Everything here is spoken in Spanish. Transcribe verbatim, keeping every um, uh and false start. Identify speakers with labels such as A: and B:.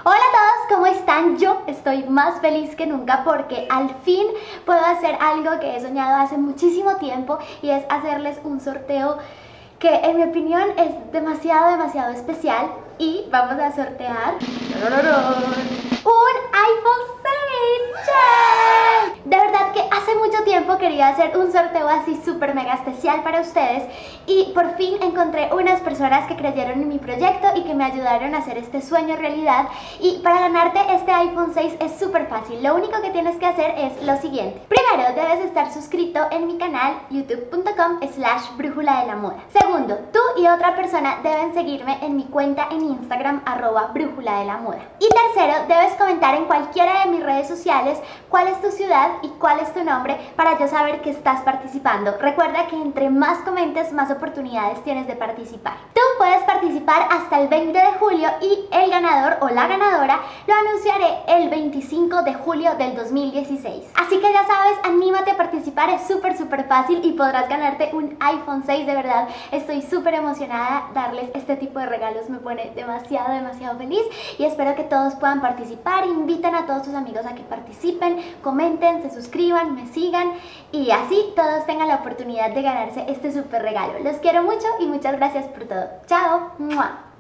A: Hola a todos, ¿cómo están? Yo estoy más feliz que nunca porque al fin puedo hacer algo que he soñado hace muchísimo tiempo y es hacerles un sorteo que en mi opinión es demasiado, demasiado especial y vamos a sortear un iPhone seis. ¡Yay! De verdad que hace mucho tiempo quería hacer un sorteo así súper mega especial para ustedes y por fin encontré unas personas que creyeron en mi proyecto y que me ayudaron a hacer este sueño realidad. Y para ganarte este iPhone seis es súper fácil, lo único que tienes que hacer es lo siguiente. Primero, debes estar suscrito en mi canal youtube punto com slash brújula de la moda. Segundo, tú y otra persona deben seguirme en mi cuenta en Instagram arroba brújula de la moda. Y tercero, debes comentar en cualquiera de mis redes sociales cuál es tu ciudad y cuál es tu nombre para yo saber que estás participando. Recuerda que entre más comentes, más oportunidades tienes de participar. Tú puedes participar hasta el veinte de julio y el ganador o la ganadora lo anunciaré el veinticinco de julio del dos mil dieciséis. Así que ya sabes, anímate a participar, es súper súper fácil y podrás ganarte un iPhone seis. De verdad, estoy súper emocionada. Darles este tipo de regalos me pone demasiado, demasiado feliz y espero que todos puedan participar. Inviten a todos sus amigos a que participen, comenten, se suscriban, me sigan y así todos tengan la oportunidad de ganarse este súper regalo. Los quiero mucho y muchas gracias por todo. ¡Chao! ¡Mua!